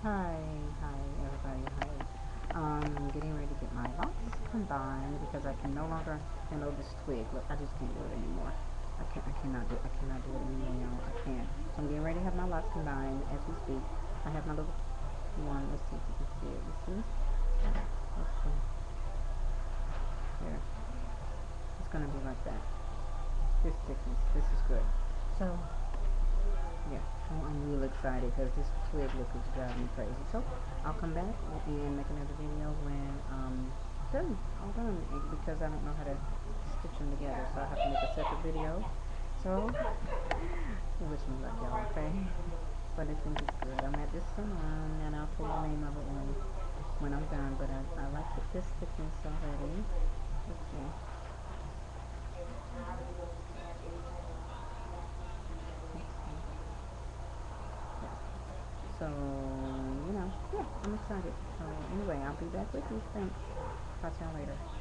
Hi, hi everybody, hi. Getting ready to get my locks combined because I can no longer handle this twig. Look, I just can't do it anymore. I cannot do it anymore, y'all. I can't. So I'm getting ready to have my locks combined as we speak. I have my little one. Let's see if you can see it. You see? Let's see. Here. It's gonna be like that. This thickness. This is good. So yeah, I'm real excited because this twig look is driving me crazy. So I'll come back and make another video when done, all done, because I don't know how to stitch them together, so I have to make a separate video. So wish me luck, y'all. Okay, but I think it's good. I'm at this salon, and I'll tell you the name of it when I'm done. But I like this thickness already. Let's see. Let's see. Yeah. So, yeah, I'm excited. So, anyway, I'll be back with you. Thanks. Talk to y'all later.